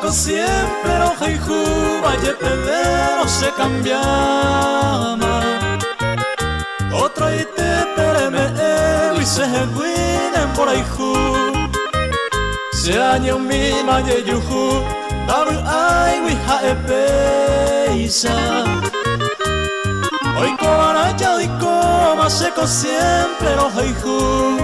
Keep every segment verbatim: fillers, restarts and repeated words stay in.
seco siempre roja y juba y el pedero se cambiaba. Otro y te pereme y se guinen por ahí ju. Se añe un mima y yuju, daru ay wiha e peisa. Hoy cobara ya y coma seco siempre roja y ju.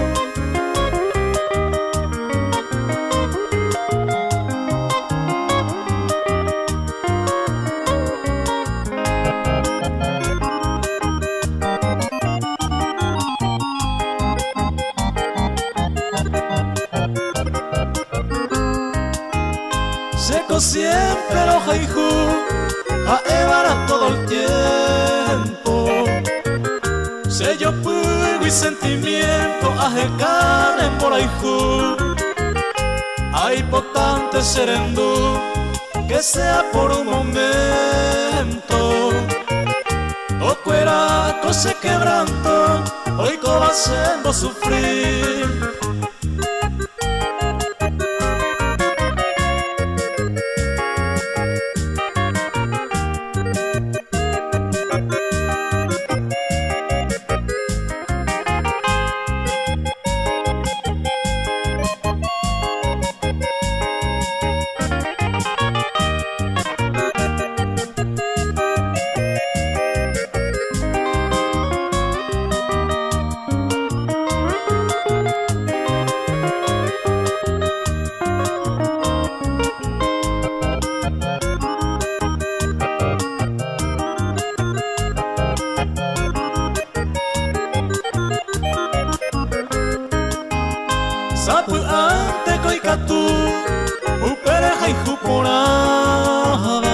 Seco siempre roja y ju, a Evara todo el tiempo. Sello fuego y sentimiento, ajecanen por ahí ju. Hay potente serendú, que sea por un momento. O cueraco se quebranto, hoy va haciendo sufrir. Sapu ante koikatu, upere haihu poraba.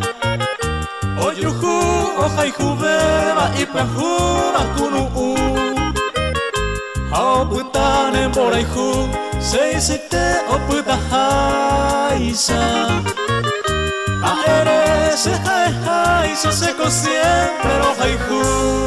Oyuhu o haihu beba y pehura kunu u. Hao putane boraihu, seisite o puta haisa. Aere se hai haisa, seco siempre o haihu.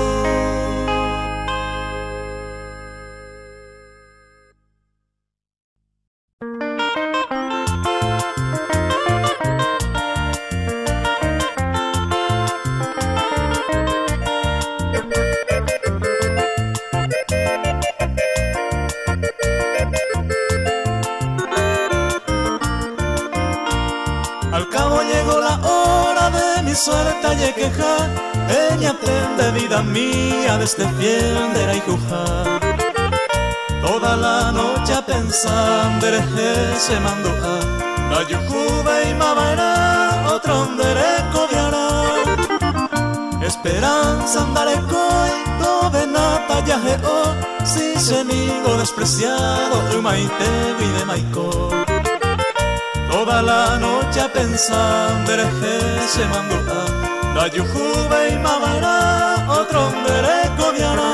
Al cabo llegó la hora de mi suerte y queja. Ella aprende vida mía desde fiendera y juja. Toda la noche pensando se mandó a la yujuve y mamaera otro dereko viará. Esperanza andare coi dove nata yaje o si semigo despreciado umaite vive maiko. Toda la noche pensando se mandó a la yujuve y mamaera otro dereko viará.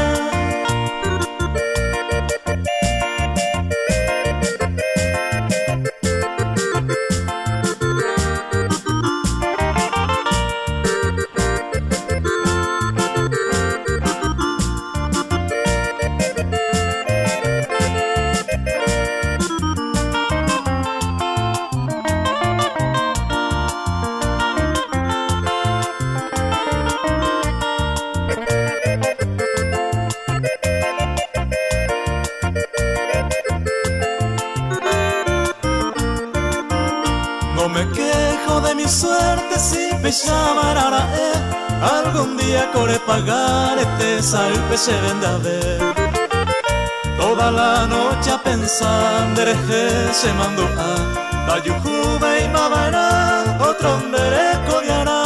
No me quejo de mi suerte si me llamará eh. Algún día corre pagar este salve se vende a ver. Toda la noche pensando se mandó a la yujuve y mamaera otro dereko viará.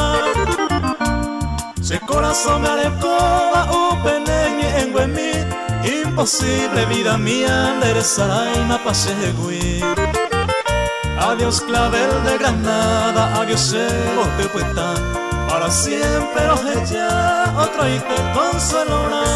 Se corazón me alecoba un peneñe en Guemí. Imposible vida mía enderezará y me pasegüí. Adiós clavel de Granada, adiós ego de Puerta. Para siempre los ella, otro y te consolará.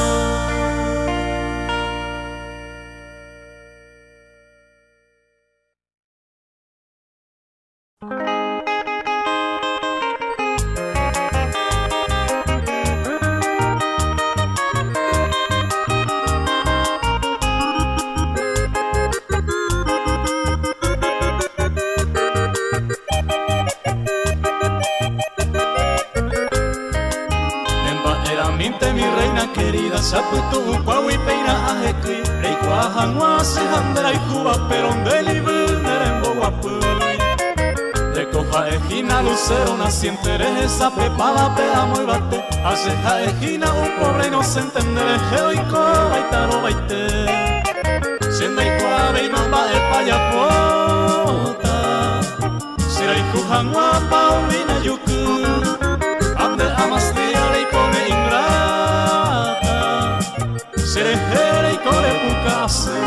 Saputu upawi peina ahekui Reikua hangua se handera ikuba Peronde libu nerembo guapui Deko jaejina lucero naciente Esa pepada pea muy bate Hace jaejina un pobre inocente Nerejeo y coba y taro baite Siendo ikua beimamba e payapota Sira iku hangua paulina yuku Ande amas dia leikone ingrata Serejere y kore pukasu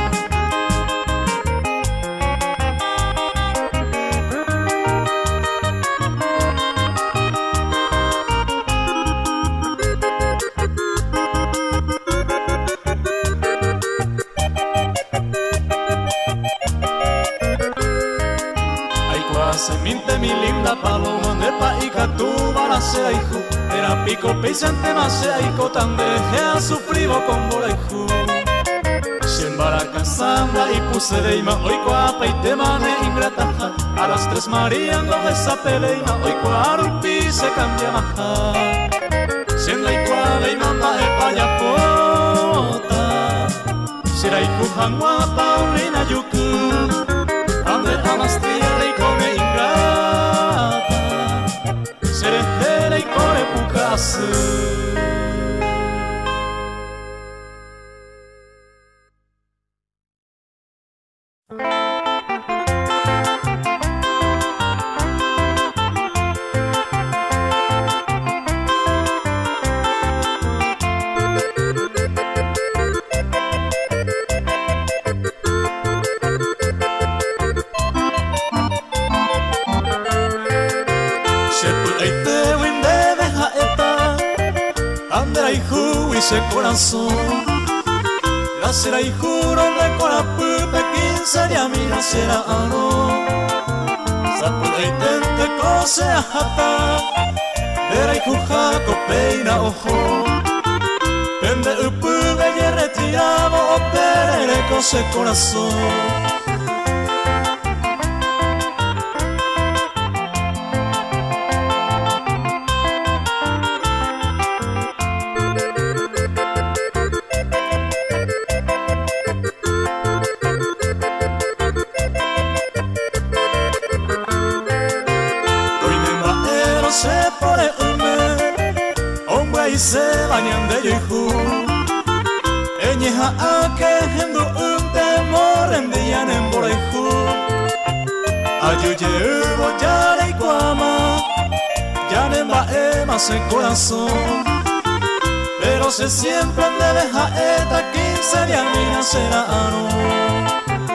Seminte mi linda paloma de paika tu barasea hijo Era pico peisante masea y cotandejea sufrivo con boleju Siembara casanda y puse de ima Hoy cuapa y te mane ingrataja A las tres Marías no esa peleima Hoy cuarupi se cambia maja Siendo y cuade y manda de payapota Sira y cujangua paulina yuku Ande amas tía y come ingrata Serejere y kore pukasu Ese corazón La será y juro de corapupe quince de a mí la será ano Sapuda y tente cose a jata Vera y juja copeina ojo Pende upu belle retirado o perere cose corazón Se bañan de yuju Eñeja a que hendu un temor en dian en boreju Ayuye ubo yare y guama Yanen va emas en corazón Pero se siempre de deja eta quince de a mí será ano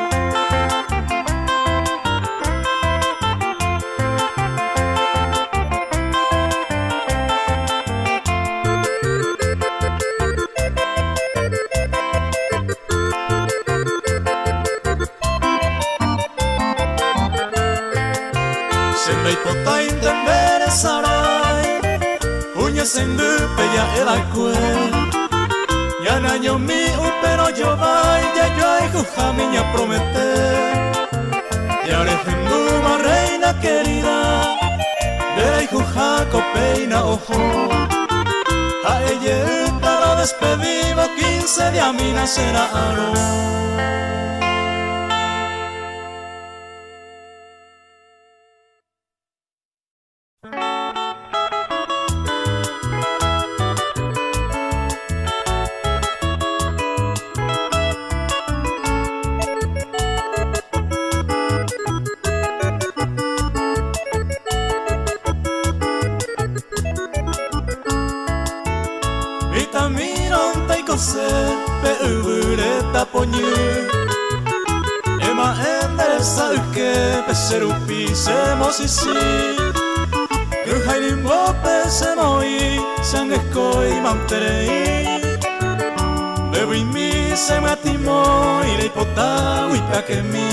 Sendu peya edakue Yan año mi pero yo vai Ya yo ay juja miña promete Ya rejendu ma reina querida Vera y juja copeina ojo A ella para despedido quince de a mí nacerá aro Pe ubureta poñu Ema endereza uke Pe serupi semo sisi Kuhaini mope semoi Sangeskoi manterei Bebu imi sematimo Irei pota wikakemi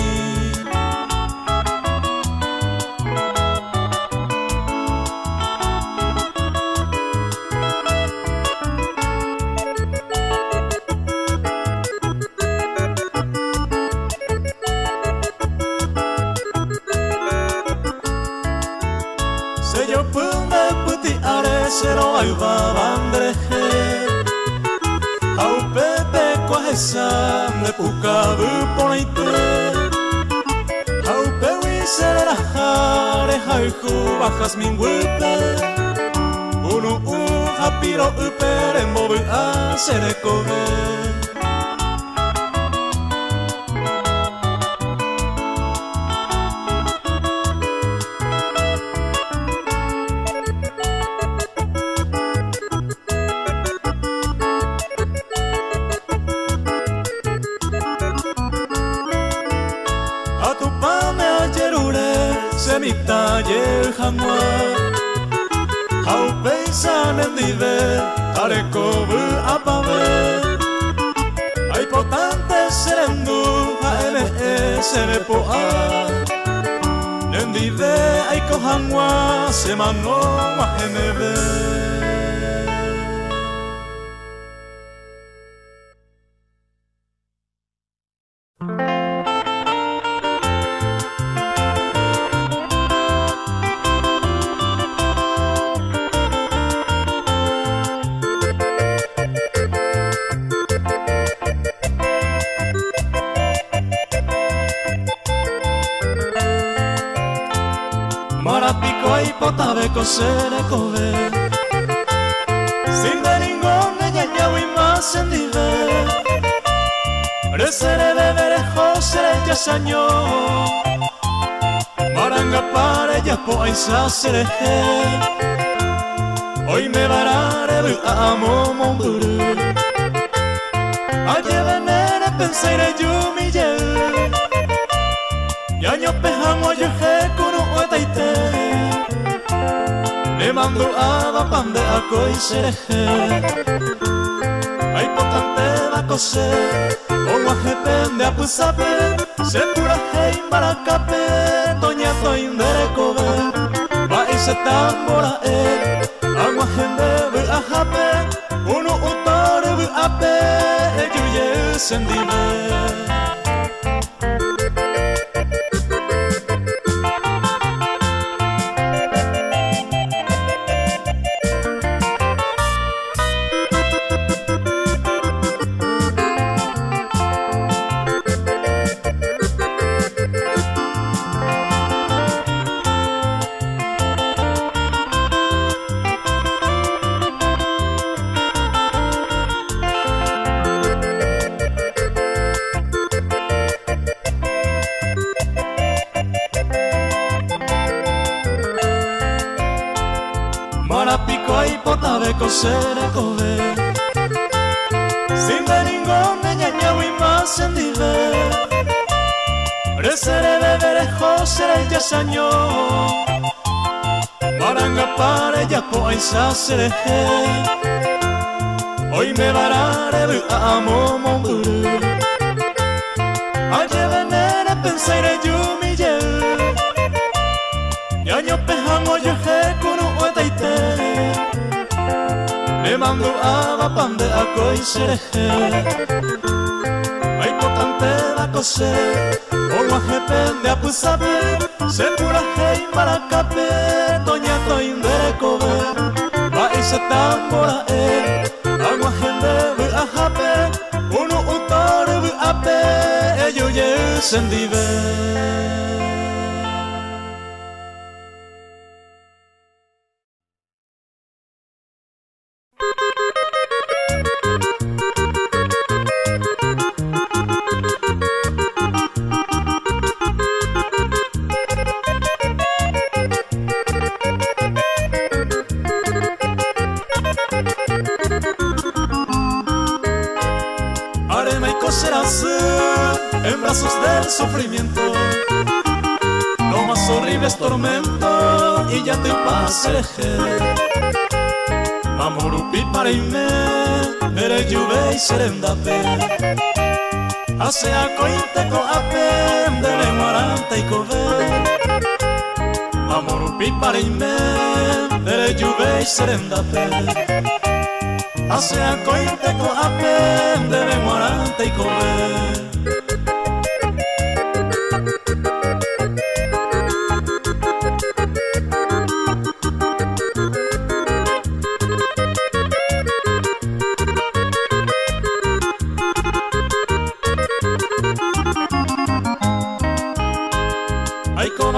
Sello punde puti are Sero ayuba bandreje san de pukabu ponaite Haupewi sererajare haiku bajas minguipe Unu u hapiro upere mobu a serekobe Semitaye hanwa Haupei sanen dive Arekobu apabe Hay potante serendu Haene e serepoa Nendive aiko hanwa Semano mahenebe Kosere kobe Sin de ningún ñañau y más en dive Resere bebere josere yasaño Maranga pare yapo aisa sereje Hoy me varare bu amo momburu Aye venere pensaire yumille Yaño pejamo yeje kunu uetaite Le mando a la pande a coi sereje Hay potante la cose Como a jepende a pusape Se pura hei maracape Toña toi nderekobe Va y se tambora e Agua jende bu a jape Uno utore bu ape E yuye sendive Kosere kobe Sin de ningún ñañau y más en dive Resere bebere josere yasaño Maranga pare yapo aisa sereje Hoy me varare bu amo momburu Aye venere pensaire yumille Ñaño pejamo yeje kunu uetaite Le mando a la pande a coi sereje Hay potante la cose Como a jepende a pusape Se pura hei maracape Toña toi nderekobe Va y se tambora e Agua jende bu a jape Uno utore bu ape E yuye sendive En brazos del sufrimiento Los más horribles tormentos Y ya te paseje Amorupi para ime Ere yuve y serendape Hace a cointe ko ape Dele maranta y kobe Amorupi para ime Ere yuve y serendape Hace a cointe ko ape Dele maranta y kobe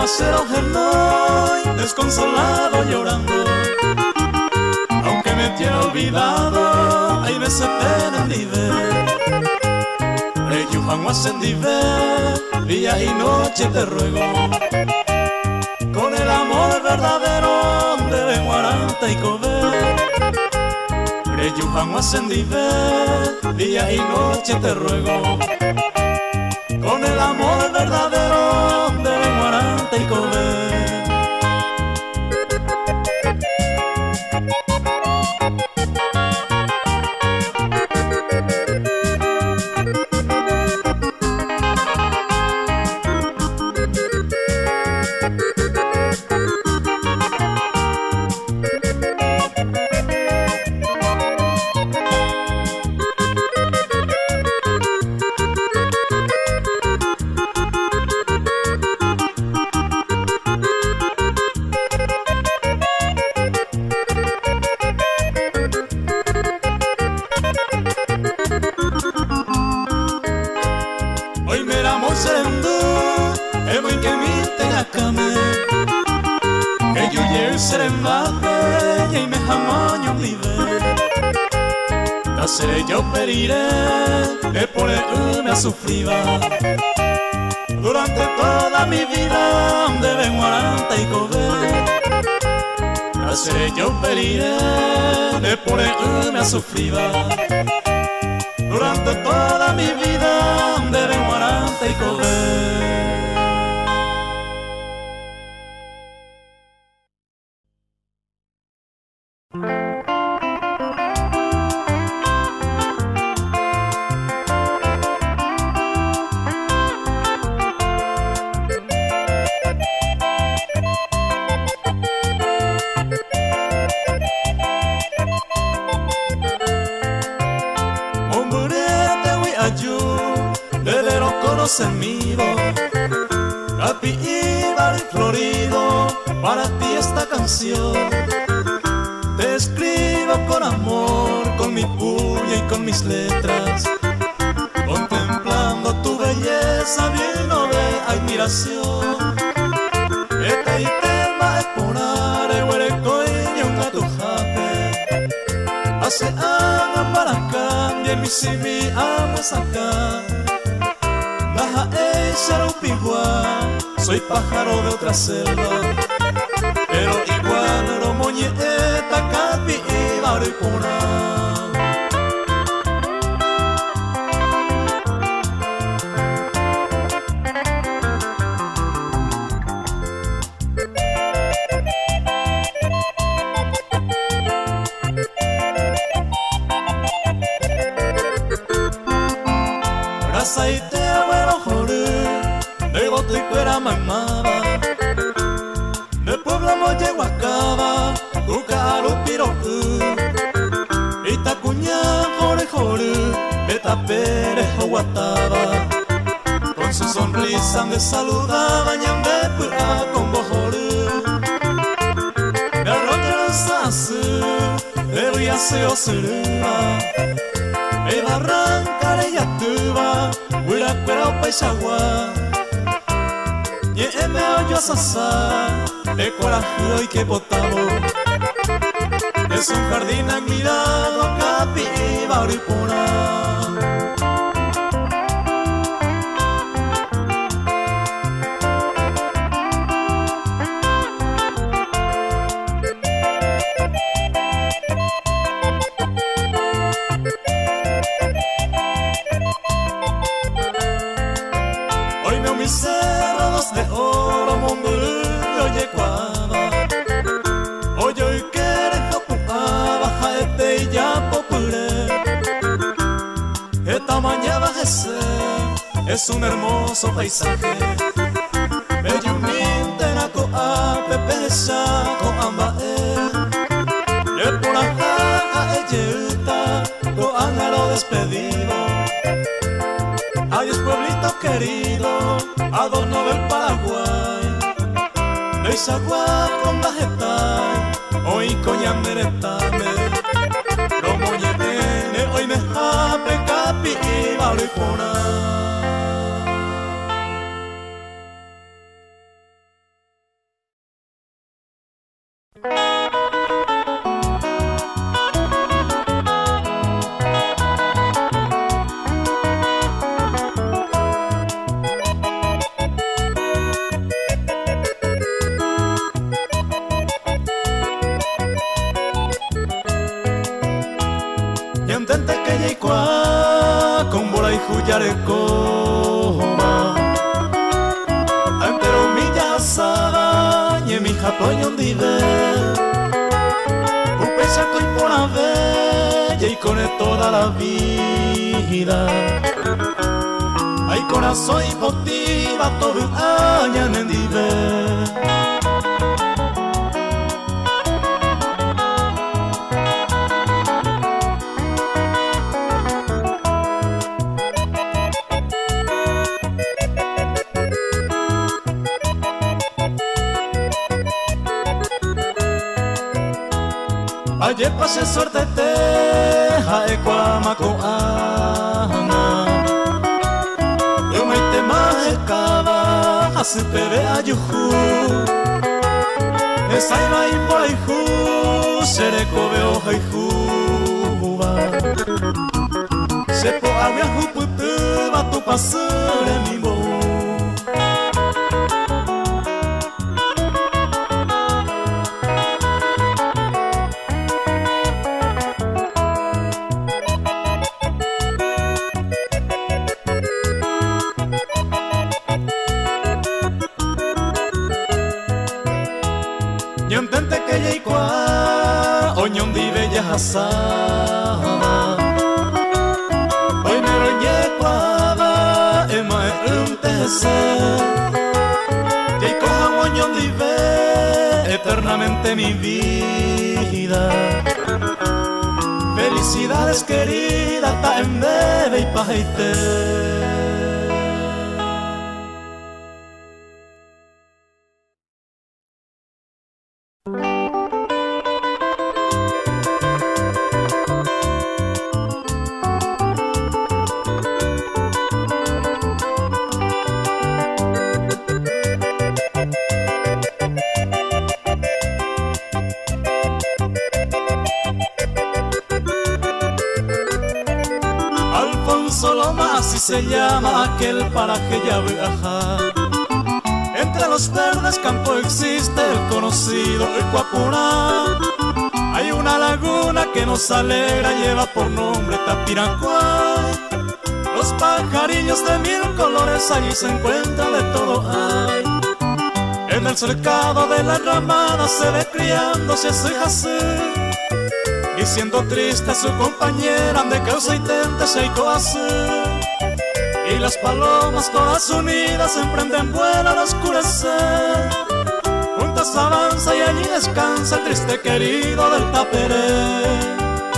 aguacero genoy, desconsolado llorando. Aunque me tiene olvidado, hay veces pena en viver. Reyujan en viver, día y noche te ruego. Con el amor verdadero de Guaranta y Cover. Reyujan en viver, día y noche te ruego. Con el amor verdadero de Guaranta y Cover. Hoy me la mostrando, es muy que mi tenga came. Que yo llegue serembate y me jamaño vive. La seré yo periré, me pone una sufrida. Durante toda mi vida, de Guaranta y Cover. La seré yo periré, me pone una sufrida. Durante toda mi vida de Guaranta y Cover. Desde los conocidos, Capi y Barrio Florido, para ti esta canción. Te escribo con amor, con mi puño y con mis letras, contemplando tu belleza lleno de admiración. Este tema es por are, huereco y un gato jape. Hace años para acá, bien mi si mi amo es acá. Baja ella un piguá, soy pájaro de otra selva. Pero igual no moñeta, capi y baripona. Aceite bueno jore, de bote y cuera mamaba. De pueblo molle guacaba, cucaro piro. Itacuña jore jore, beta pere guataba. Con su sonrisa me saludaba, ñambe pura con bojore. Me arroja los asu, de riase o sereba. Me barranca de yatuba, huira pero paisagua. Ye me oyo sasa, de coraje y que potabo. Es un jardín admirado, capi y baripona. Mis cerros de oro, monguruyo y ecuaba. Oyo y quere japuaba, jaete y ya popure. Esta mañana es un hermoso paisaje. Bello minte na coa, pepe saco ambae. Y por acá ella coan a lo despedido. Adiós pueblito querido, adorno del Paraguay. Deisagua con vegetal, hoy coñan meretame. Como ñene, hoy me jape capi y baripona. yarekoba Antero milla saba Nye mi jatoño ondive Upesa coi por ave Y con toda la vida Ay corazón y potiva todo año en endive Ayer pasé suerte teja e cuamaco ana Yo me te majecaba hace pere ayuju Esa iba y por ahí ju Sere kobe oja y juba Se po agua juputu va tu pasure mi bo Ñontente que ya igual, hoy ñondi bella hasaba. Hoy me roñé cuaba, ema un tese. Ya y coja ñondi ve eternamente mi vida. Felicidades querida, ta en bebe y pajeite. Así se llama aquel paraje ya viaja. Entre los verdes campos existe el conocido Ecuapurá. Hay una laguna que nos alegra, lleva por nombre Tapiracuay. Los pajarillos de mil colores allí se encuentran, de todo hay. En el cercado de la ramada se ve criándose a su jacé. Y siendo triste a su compañera de causa y tente se coase. Y las palomas todas unidas emprenden vuelo al oscurecer. Juntas avanza y allí descansa el triste querido del Taperé.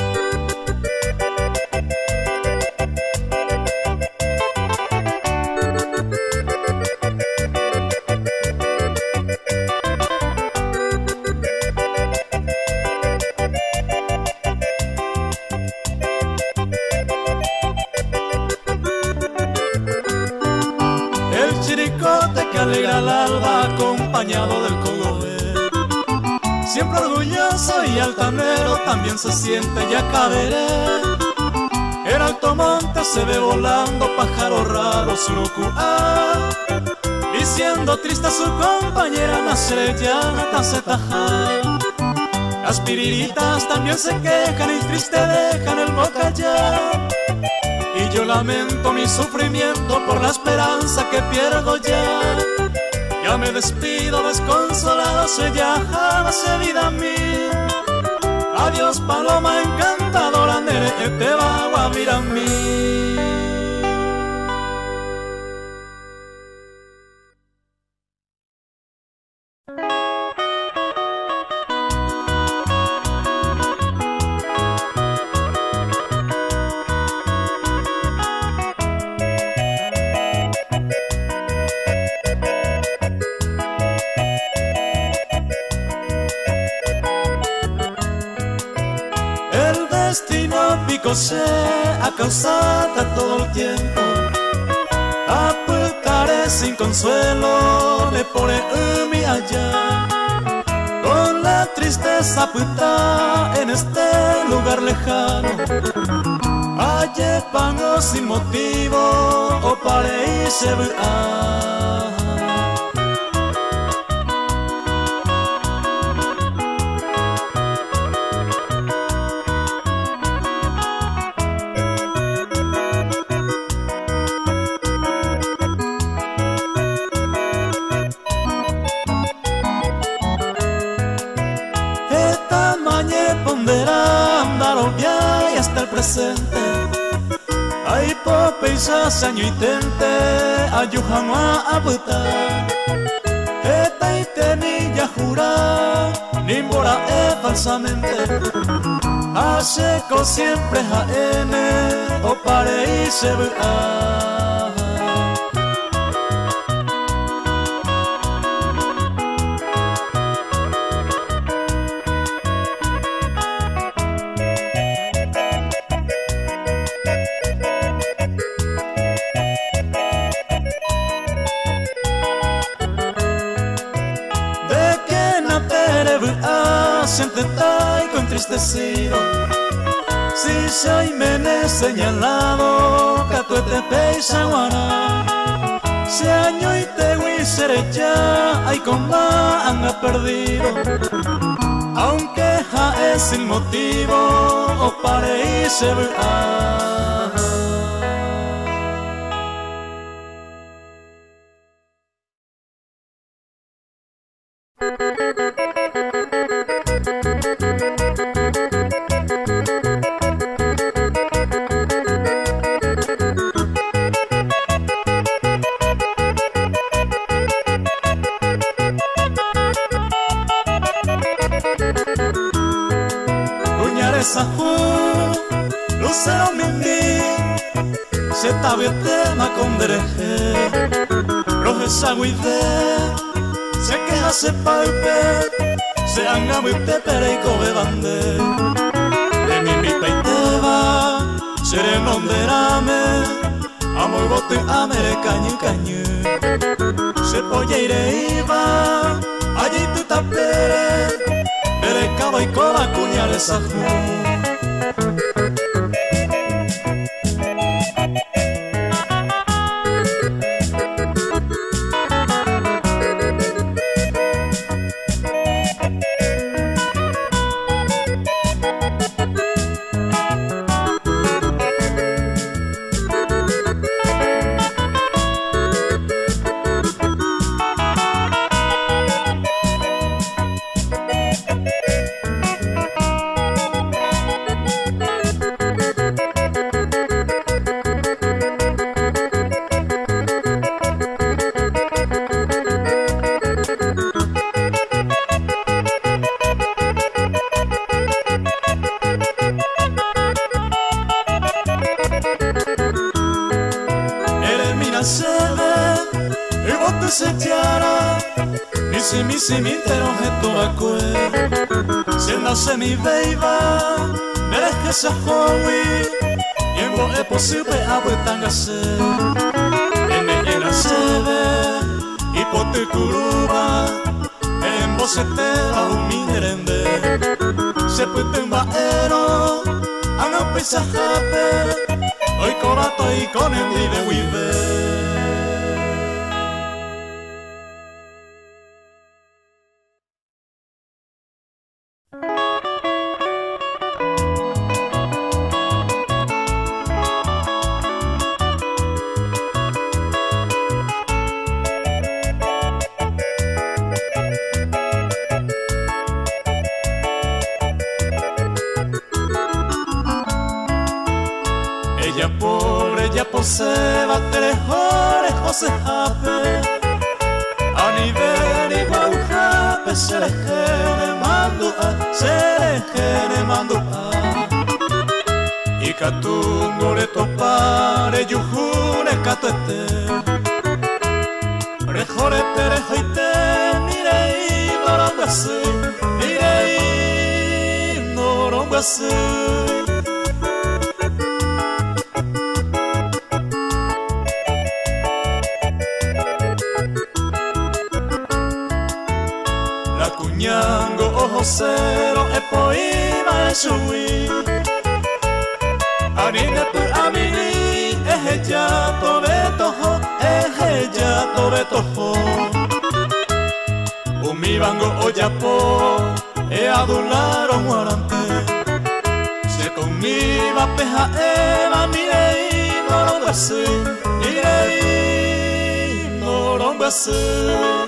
Alegra el alba acompañado del cogobe. Siempre orgulloso y altanero también se siente Yacaberé. En alto monte se ve volando pájaro raro surucuá. Y siendo triste a su compañera nace llana tacetajá. Las piriritas también se quejan y triste dejan el bocallá. Y yo lamento mi sufrimiento por la esperanza que pierdo ya. Ya me despido desconsolado, se ya jamás vida mía. Adiós paloma encantadora, nere te va a mirar a mí. Picose a causata todo el tiempo, apucaré sin consuelo, le pone mi allá. Con la tristeza puta en este lugar lejano, ayer pango sin motivo, o pare y se ve. presente ai popeisa sanyoitente ayuhama abuta eta itemilla jura nimbora e falsamente Aseco siempre jaene o pare y se vea Sentetai con entristecido Si soy mene señalado Catuete peisa guana Si año y te huisere ya Ay con más han perdido Aunque ja es sin motivo O pare y se vea Lucero mimi Se tabe tema con dereje Roje saguide Se queja se palpe Se anga muy te pereico bebande De mimi peiteba Sereno derame Amor bote amere cañu cañu Se polla ire iba Allí tu tapere Bere cabo y coba cuñales ajú Si mi intero je tobacue Si el nace mi beiba Merez que se jowi Y en vos es posible abuetangase En el nacebe Y pote curuba En vos se te va un minerende Se puede en baero Ana paisajape Hoy cobato y con el vive vive Se va tres horas, se jape A nivel igual jape Se le gene mando a Se le gene mando a Y catungo le topare Yujune catuete Rejore terejo y te Nirei norongo así Nirei norongo así Ojo cero e poima e shui Anine pu amini e heja tobe toho e heja tobe toho Umi bango oyapo e adularo muarante Se conmiva peja eva mirei norongo así Mirei norongo así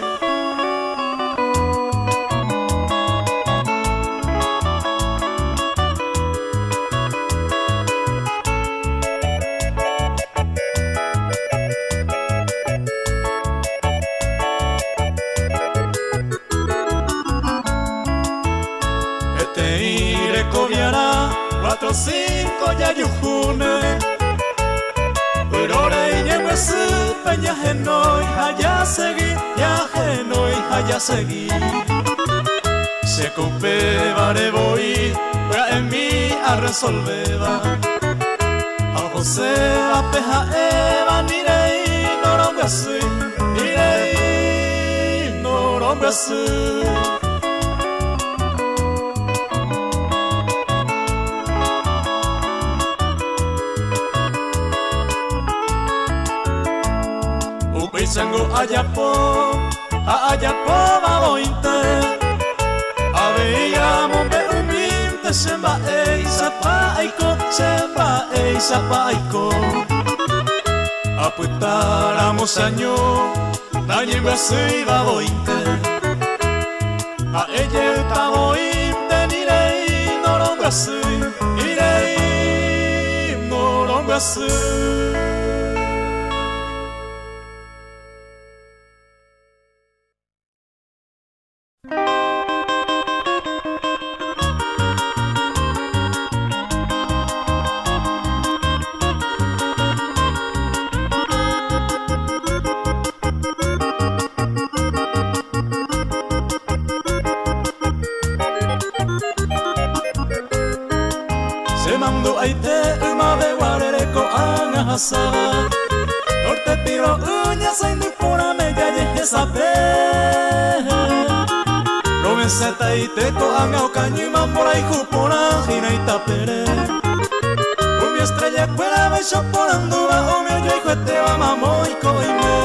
cuatro, cinco, ya yujune Urore iñehuesu, peña genoi, haya segui, ya genoi, haya segui Se coupe vare voy, para en mí a resolveba A José, a peja eva, nirei, norombesu, nirei, norombesu Sango ayapo, a ayapo babointe Aveia mombe uminte semba ei sapaiko, semba ei sapaiko Aputáramos año, dañen basui babointe A ella babointe nirei, noron basui, nirei, noron basui Norte piro uña sain di pura media y sabe Romeseta y teco anga o cañima por ahí cupona gina y tapere Mi estrella cuela va chapolando bajo mi ojo y juete va mamo y coime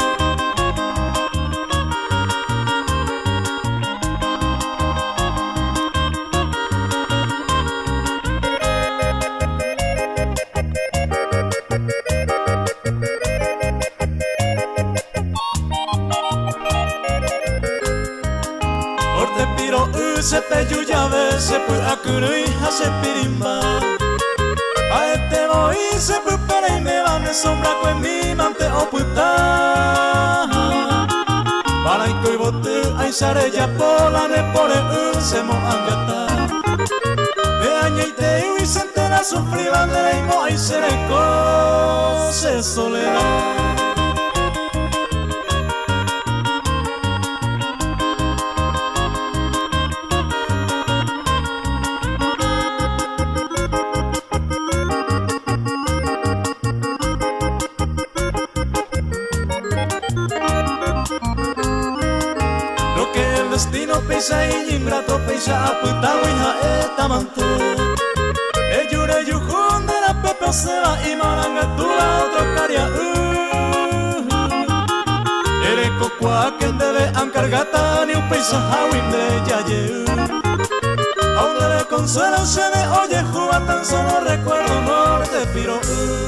Se pe llave, se pu akuru y se pirimba A este voy se pu para y me van de sombra con mi mante o puta Para y coi bote ay sare ya pola ne pore un se mo angata Me añeite y se entera sufrir bandera y mo ay se reco se soledad Peisa y ingrato, peisa aputado hija etamante E yure yujun de la pepe seba y marangatura otro caria Ere cocua que debe ancargata ni un peisa hawin de yaye Aún debe consuelo se me oye juba tan solo recuerdo norte piro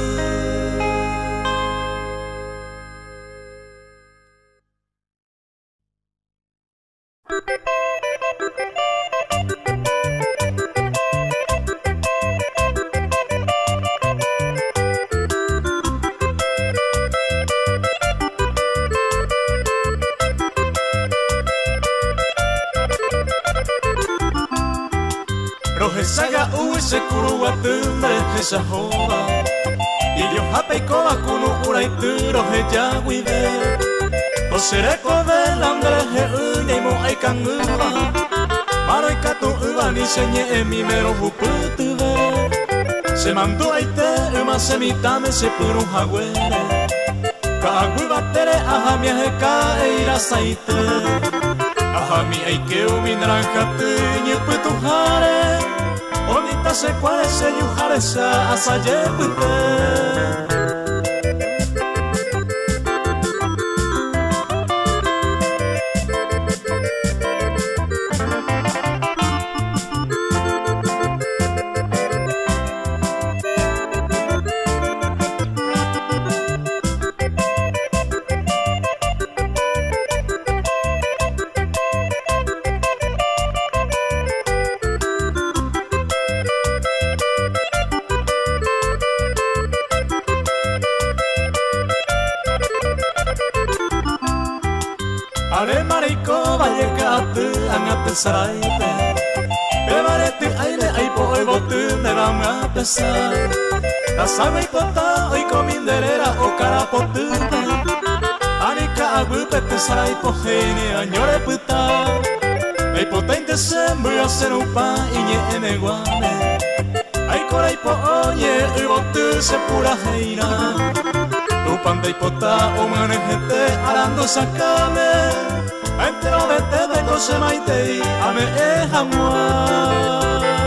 Saga uy se kuru wa tumbre esa joda Y yo hape koba kunu urai turo he ya wide O sereko de landre he uña y mo ai kanguba Maro y kato uba ni señe en mi mero huputu ve Se mandó aite uma se mitame se puru hagüere Ka agui batere aha mi he ka e ira saite Aha mi ai ke umi naranja tuñi putu hare Bonita se cuare se yujare sa asaye puite Are mariko vallecatu angate saraite Bebarete aire aipo ebotu nera pesar. La sabe ipota hoy cominderera o cara potupa. Anika agupete sarai pojene añore puta. Ay potente sembri hacer un pan iñe eneguane. Ay corai po oye ubotu se pura heina. Upan de ipota o manejete arando sacame. Entero vete de coche maitei ame e jamua.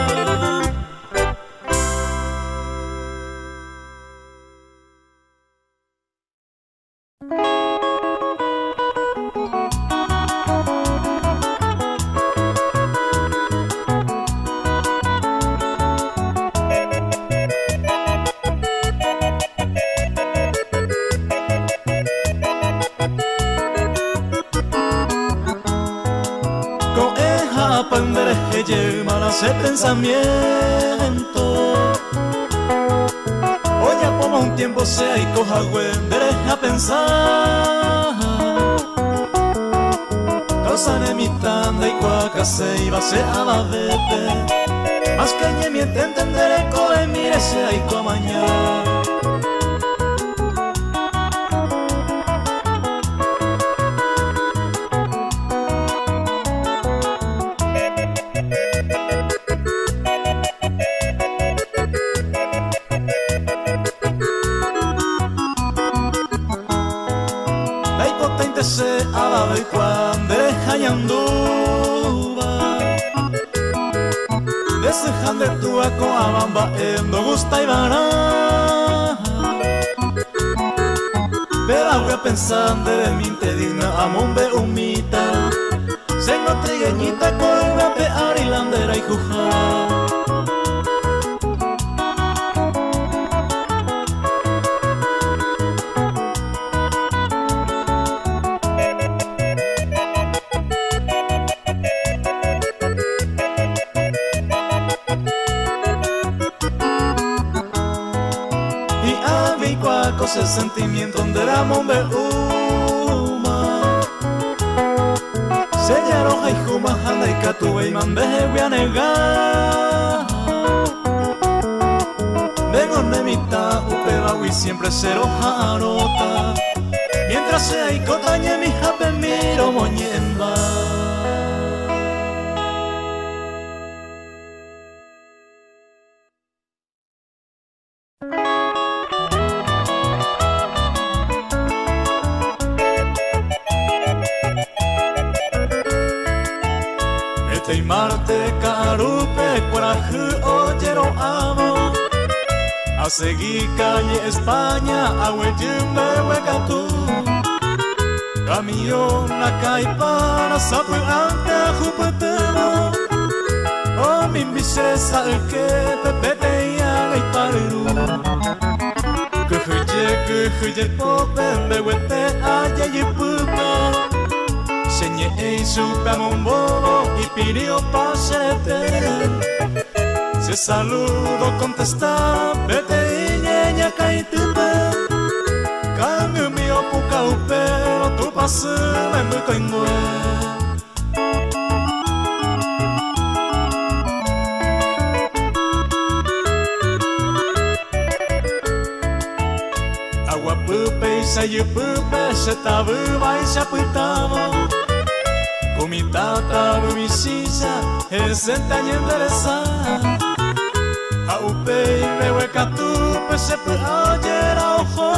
Ese pensamiento oye como un tiempo sea y coja güendere a pensar causa de mi tanda y cuaca se iba a ser a la vete más que ñe miente entenderé coe mire sea y coa mañana. Se alaba y cuando dejayanduba desejan de tu acoabamba endo gusta y vara pero voy a pensar de mi te digna amombe humita se no trigueñita con una pear y landera y jujar. Ese sentimiento donde la mombe uma se roja y juma anda y catube y mandeje voy a negar vengo de mitad upeba y siempre se roja arota mientras sea y cotañe mi jape miro moñemba. Marte carupe coraje oyero amo a seguir calle España a huellimbe huecatú camión la caipara sapo ante a jupetero o mi bicesa el que pepete y haga y paru que huye que huye pope behuete aya y pupa señe e supe un bobo y pidió pasete. Se saludo contesta, vete y ñeña caitupe. Cambio mío puca upero, tu pase me muy coingue. Agua pupe y se yupupe, se tabu y se aputaba. Mi tata mi sisa es el tañe endereza a upe y me hueca tu pese pe ayer a ojo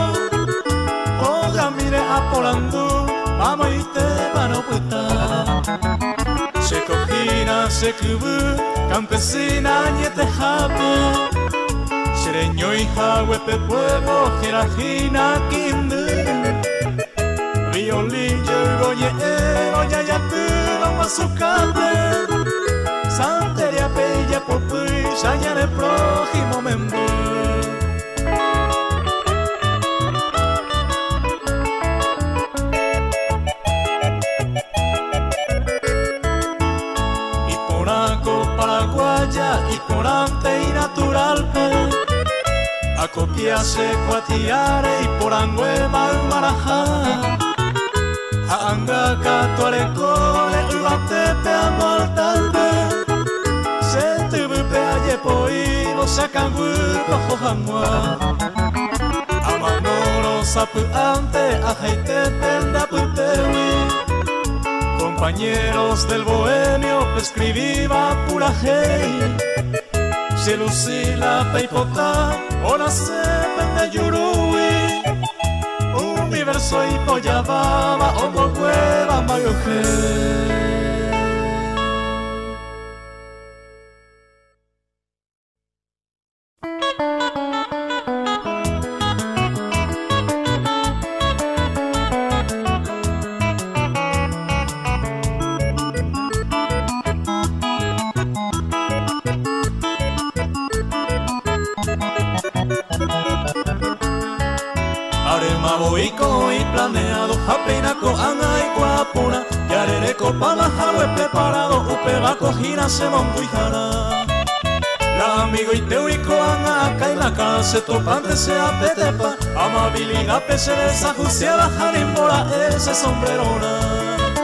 oga mire a polando vamos y te van a puta se cojina se cubu campesina niete jape sereño y jahuepe pueblo jerajina quindu violillo y goñero ya ya tuvo más su cante santería bella por ya ya el prójimo me y por aco paraguaya y por ante y natural a copiarse cuatiare y por angue mal marajá anga catuare cole uvate pe amortalbe se tuve pe aye poi vos shakanguko hohamwa Amanoro sapu ante ajaite tenda putewi Compañeros del bohemio escribiva pura hey Se lucila peipota Ona se pende yurui Universo y pollababa Omo cueva mayoje Aremaboiko y planeado, apenaco anga y guapuna, yarereco pamajaro es preparado, upebaco gira se monguijara. La amigo y teurico anga acá en la casa, topante se apetepa, amabilidad pese desajuciada, jarimbora ese sombrerona.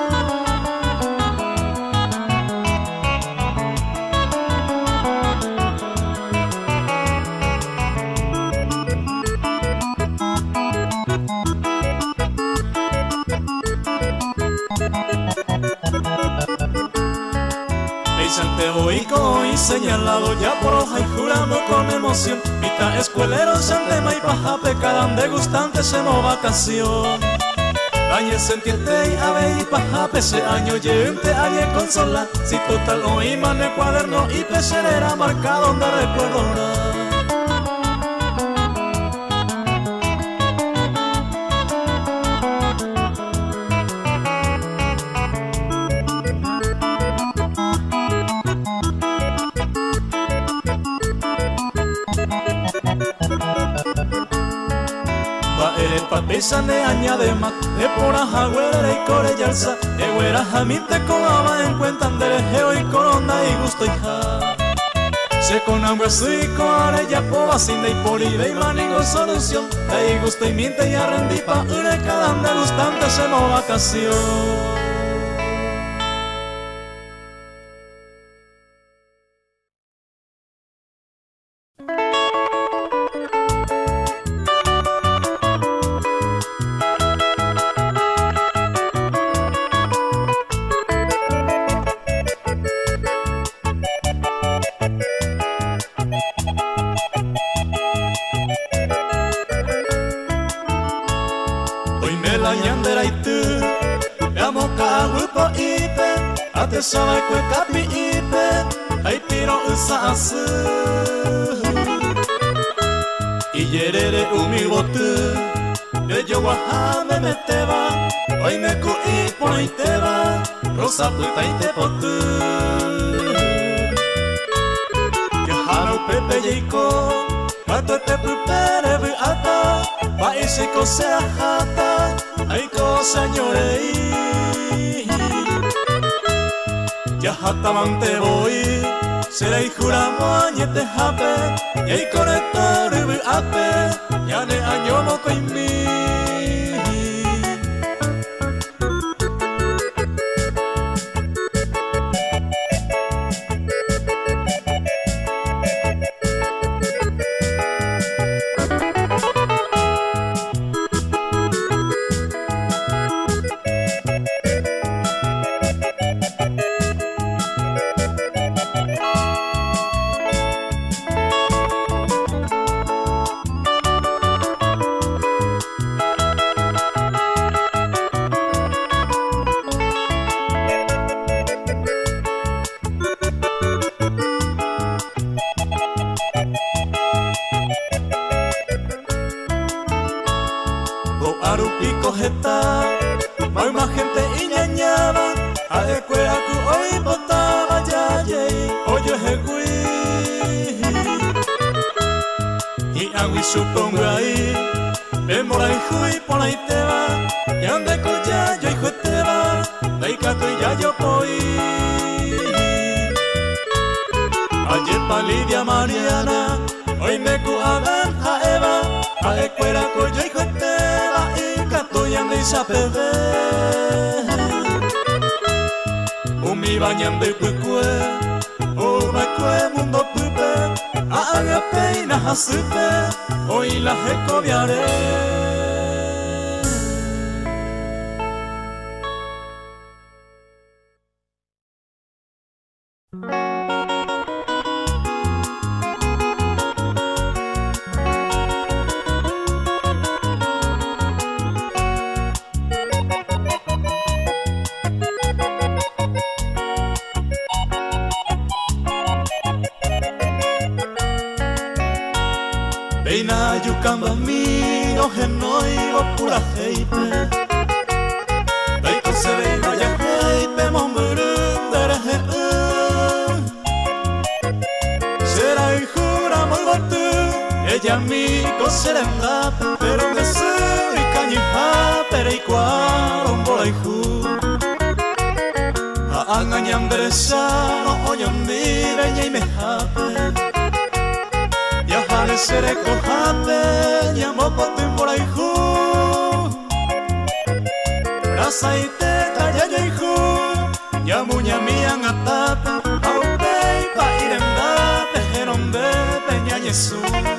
Boico y señalado ya por hoja y jurando con emoción Pita escuelero, sandema y paja pecaran degustantes en vacación Añe sentiente y ave y paja pese año llevente añe consola Si total oí man el cuaderno y pecerera marca donde recuerdo Pisane añade más, de pora jagüera y corellarza, eguera jamite coaba en cuenta de geo y corona y gusto hija. Se con hambre y coare ya poba sin de polive y maningo solución, de gusto y miente y arrendipa, ure cada degustante se no vacación. Sabe que capi ipe, ay tiro usa asu. Y yerere umi botu, yo yo wahame me te va, hoy me cu y por ahí te va, rosa puta y te potu. Que haro pepe yeiko, pato te pupere bu ata, pa isi ko se ajata, ay ko señorei. Ya jatamante voy, será y juramos añete jape, y hay conector y ape, ya ne año moco y mi. Supongo ahí, me mora y jui por ahí te va, y ande coya yo hijo te va, de cato y ya yo voy. Ayer pa Lidia Mariana, hoy me cuadan a Eva, a escuela coya hijo te va, y cato y ande y sapebe. Umi bañan de cuecue, o me cue mundo pupe, a aga supe, hoy la recobiaré. Beina yukamba mi ojenoigo pura heipe Beiko se beina ya heipe momburundere he Será y jura muy batu Ella mi coserenda Pero me suri cañipa Pero y cuaron bola y ju A angañan beresa No oñan mi beña y me jape Yahale sere kohate, nyamo potin borai hu Rasa ite tajaya ihu, nyamu nyamiang atape Aupei pa iremdape, herombepe nyanyesu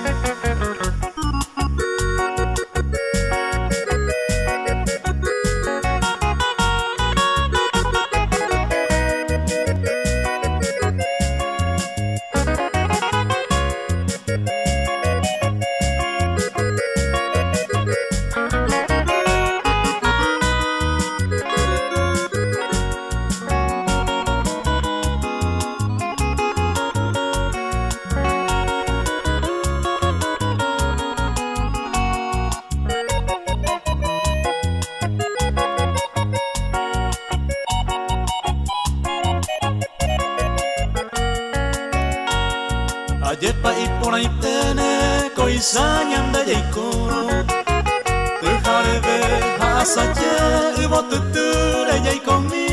Ayepa y por ahí tene coisañan de yaikoro Tu jarebe hasaye y botuture yaikomi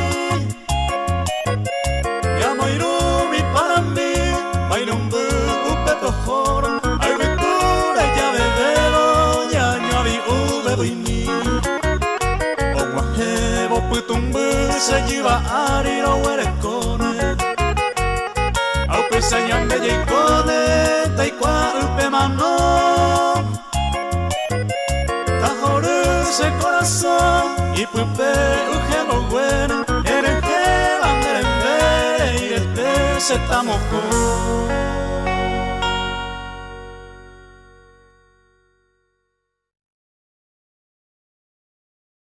Ya moirumi para mí Mairumbu upe tojoro Ay viture ya bebero Ya ñavi ube buimi O guajebo putumbu se lleva ariro huerecone Aupe sañan de yaikone, taikwa upe mano Tajoru se corazón, y pupe ujemo bueno Ereje banderembere, y este se tamoko